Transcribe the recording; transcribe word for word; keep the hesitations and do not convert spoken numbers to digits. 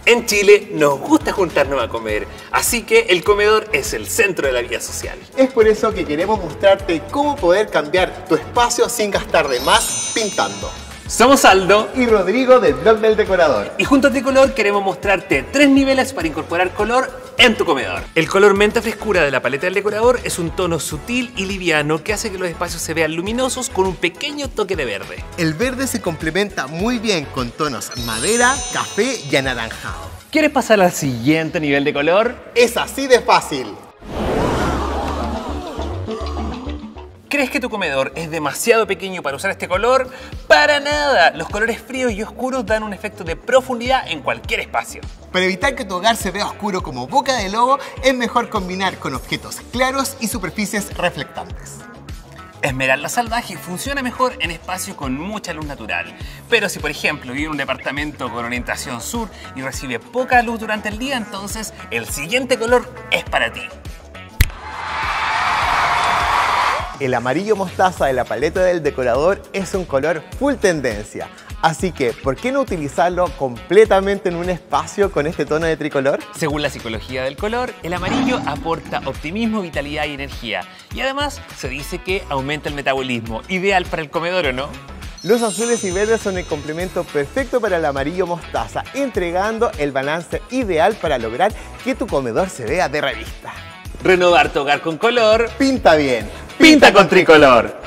En Chile nos gusta juntarnos a comer, así que el comedor es el centro de la vida social. Es por eso que queremos mostrarte cómo poder cambiar tu espacio sin gastar de más pintando. Somos Aldo Y Rodrigo del blog del decorador. y juntos de color queremos mostrarte tres niveles para incorporar color en tu comedor. El color menta frescura de la paleta del decorador es un tono sutil y liviano que hace que los espacios se vean luminosos con un pequeño toque de verde. El verde se complementa muy bien con tonos madera, café y anaranjado. ¿Quieres pasar al siguiente nivel de color? Es así de fácil. ¿Crees que tu comedor es demasiado pequeño para usar este color? ¡Para nada! Los colores fríos y oscuros dan un efecto de profundidad en cualquier espacio. Para evitar que tu hogar se vea oscuro como boca de lobo, es mejor combinar con objetos claros y superficies reflectantes. Esmeralda salvaje funciona mejor en espacios con mucha luz natural. Pero si por ejemplo vive en un departamento con orientación sur y recibe poca luz durante el día, entonces el siguiente color es para ti. El amarillo mostaza de la paleta del decorador es un color full tendencia. Así que, ¿por qué no utilizarlo completamente en un espacio con este tono de tricolor? Según la psicología del color, el amarillo aporta optimismo, vitalidad y energía. Y además se dice que aumenta el metabolismo, ideal para el comedor, ¿o no? Los azules y verdes son el complemento perfecto para el amarillo mostaza, entregando el balance ideal para lograr que tu comedor se vea de revista. Renovar tu hogar con color. Pinta bien. ¡Pinta con tricolor!